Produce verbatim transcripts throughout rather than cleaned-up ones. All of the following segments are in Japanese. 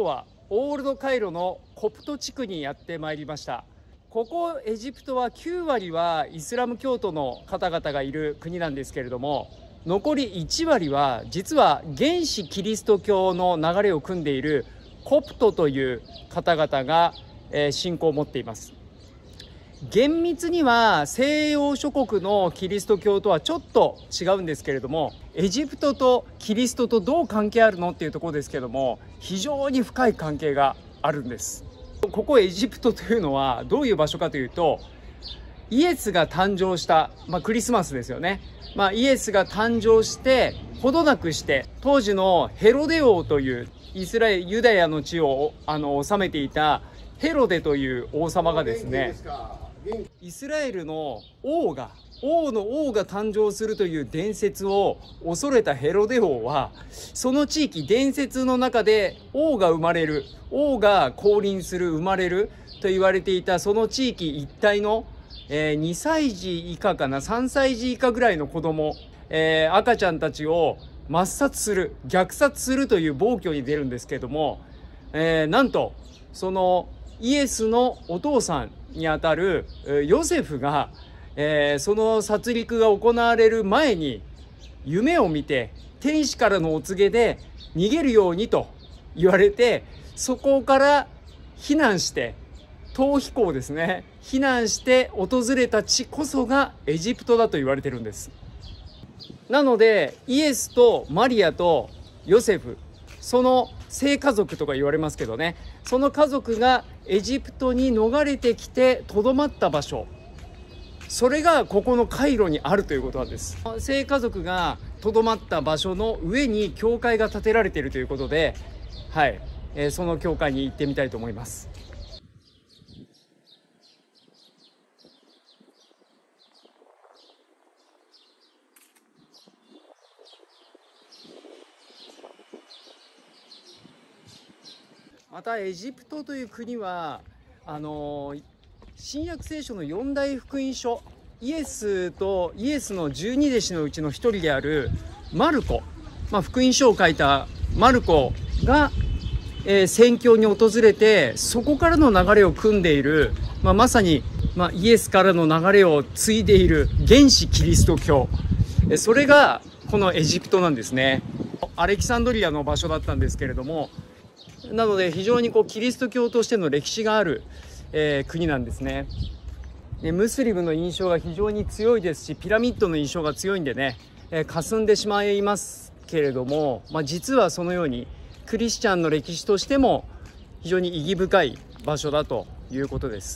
日はオールドカイロのコプト地区にやってまいりました。ここエジプトはきゅうわりはイスラム教徒の方々がいる国なんですけれども、残りいちわりは実は原始キリスト教の流れを組んでいるコプトという方々が信仰を持っています。厳密には西洋諸国のキリスト教とはちょっと違うんですけれども、エジプトとキリストとどう関係あるのっていうところですけども、非常に深い関係があるんです。ここエジプトというのはどういう場所かというと、イエスが誕生した、まあ、クリスマスですよね。まあ、イエスが誕生してほどなくして当時のヘロデ王というイスラエルユダヤの地をあの治めていたヘロデという王様がですね、イスラエルの王が王の王が誕生するという伝説を恐れたヘロデ王は、その地域伝説の中で王が生まれる、王が降臨する、生まれると言われていたその地域一帯の、えー、にさいじ以下かなさんさいじ以下ぐらいの子供、えー、赤ちゃんたちを抹殺する、虐殺するという暴挙に出るんですけども、えー、なんとそのイエスのお父さんにあたるヨセフが、えー、その殺戮が行われる前に夢を見て、天使からのお告げで逃げるようにと言われて、そこから避難して逃避行ですね、避難して訪れた地こそがエジプトだと言われてるんです。なのでイエスとマリアとヨセフ、その聖家族とか言われますけどね、その家族がエジプトに逃れてきてとどまった場所、それがここのカイロにあるということなんです。聖家族がとどまった場所の上に教会が建てられているということで、はい、えー、その教会に行ってみたいと思います。またエジプトという国はあの新約聖書のよん大福音書、イエスとイエスのじゅうに弟子のうちの一人であるマルコ、まあ、福音書を書いたマルコが、えー、宣教に訪れて、そこからの流れを組んでいる、まあ、まさに、まあ、イエスからの流れを継いでいる原始キリスト教、それがこのエジプトなんですね。アレキサンドリアの場所だったんですけれども、なので非常にこうキリスト教としての歴史がある、えー、国なんですね。でムスリムの印象が非常に強いですし、ピラミッドの印象が強いんでね、えー、霞んでしまいますけれども、まあ、実はそのようにクリスチャンの歴史としても非常に意義深い場所だということです。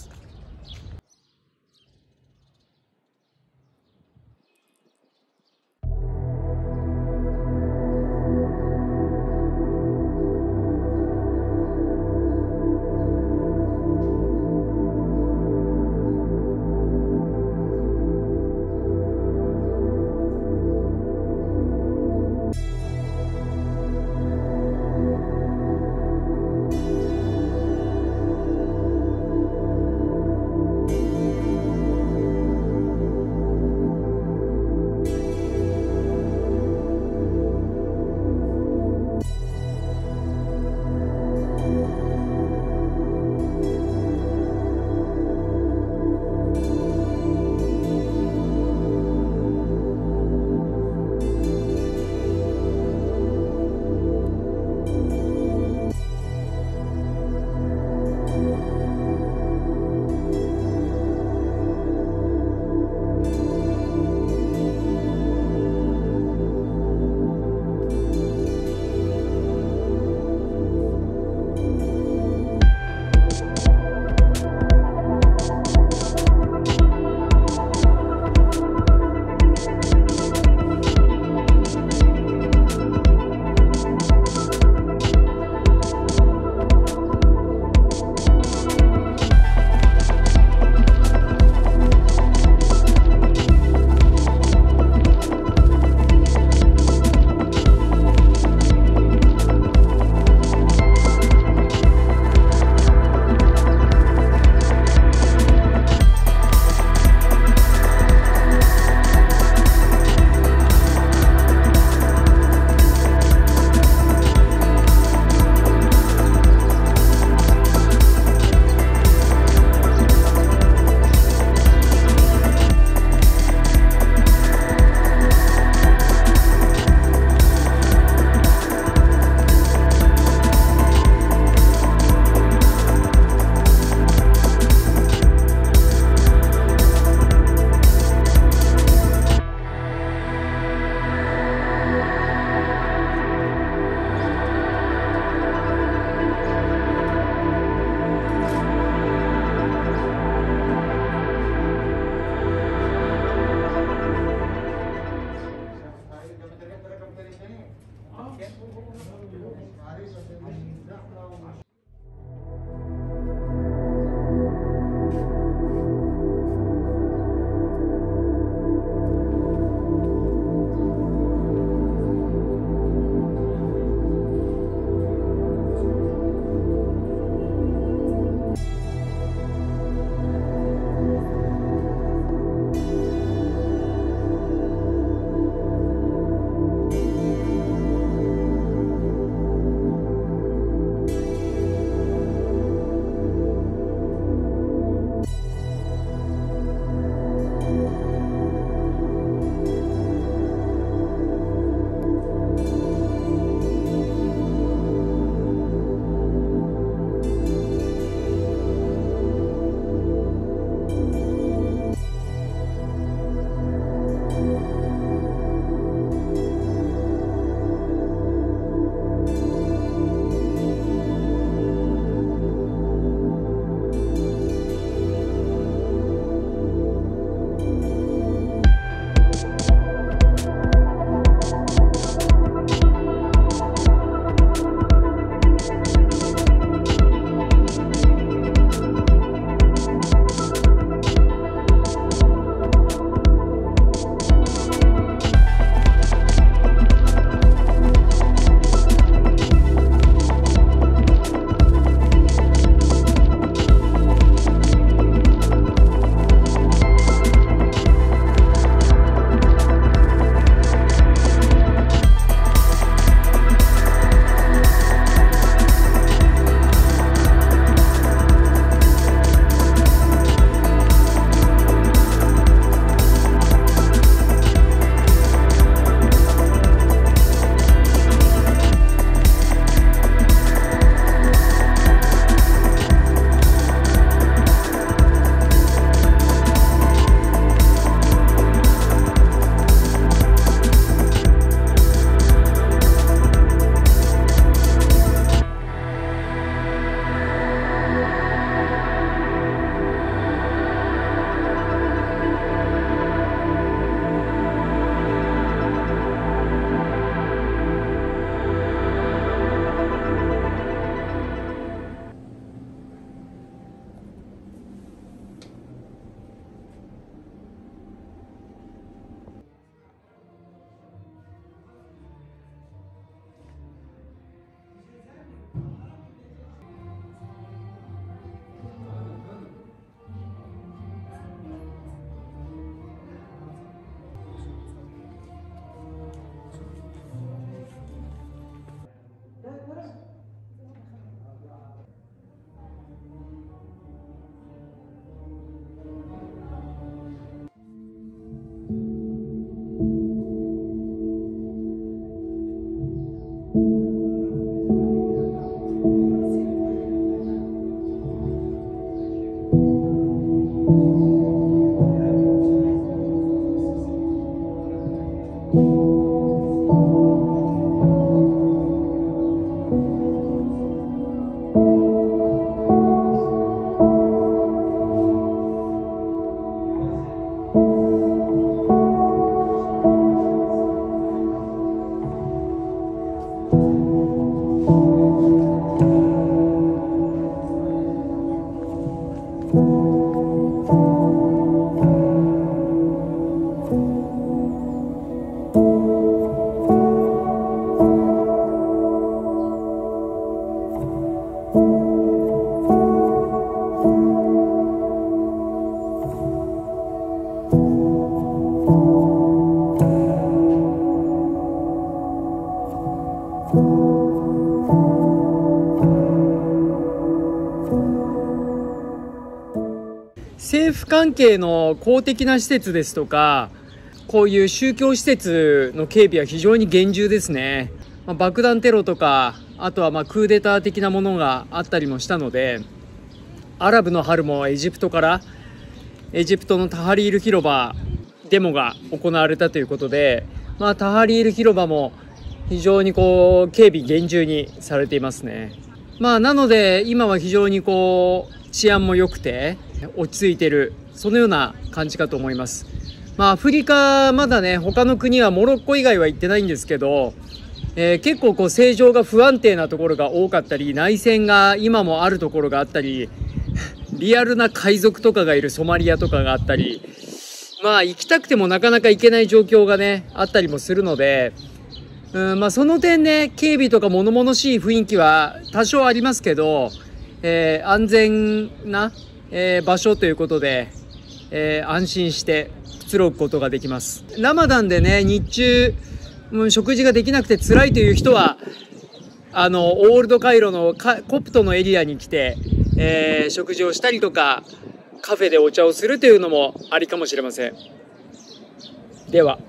政府関係の公的な施設ですとか、こういう宗教施設の警備は非常に厳重ですね。まあ、爆弾テロとか、あとはまあクーデター的なものがあったりもしたので、アラブの春もエジプトからエジプトのタハリール広場デモが行われたということで、まあ、タハリール広場も非常にこう警備厳重にされていますね。まあなので今は非常にこう治安も良くて落ち着いている、そのような感じかと思います。まあアフリカまだね、他の国はモロッコ以外は行ってないんですけど、えー、結構こう政情が不安定なところが多かったり、内戦が今もあるところがあったり、リアルな海賊とかがいるソマリアとかがあったり、まあ行きたくてもなかなか行けない状況がねあったりもするので、うん、まあその点ね、警備とか物々しい雰囲気は多少ありますけど、えー、安全な、えー、場所ということで、えー、安心してくつろぐことができます。ラマダンでね、日中、うん、食事ができなくて辛いという人はあのオールドカイロのコプトのエリアに来て、えー、食事をしたりとかカフェでお茶をするというのもありかもしれません。では。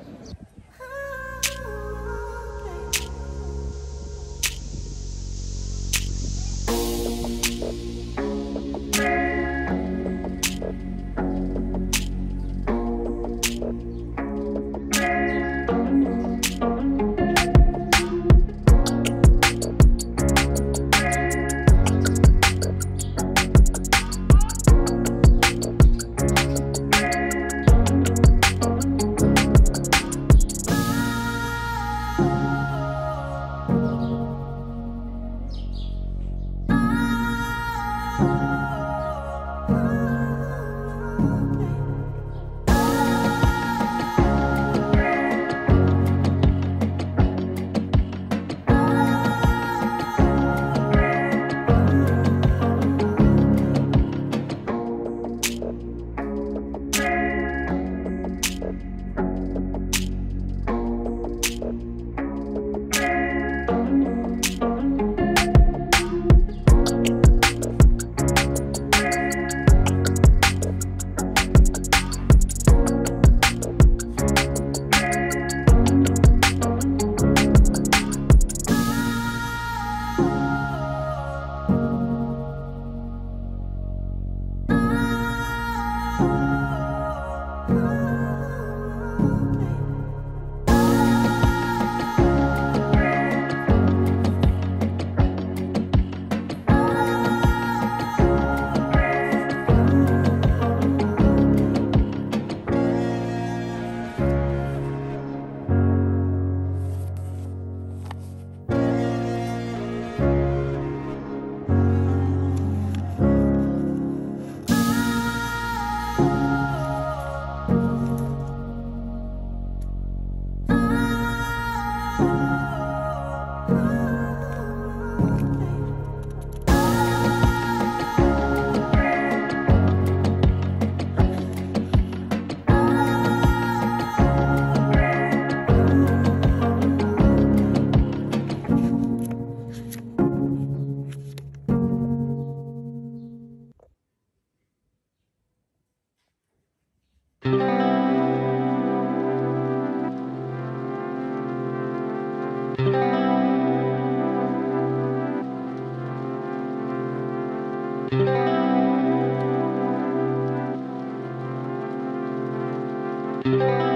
thank you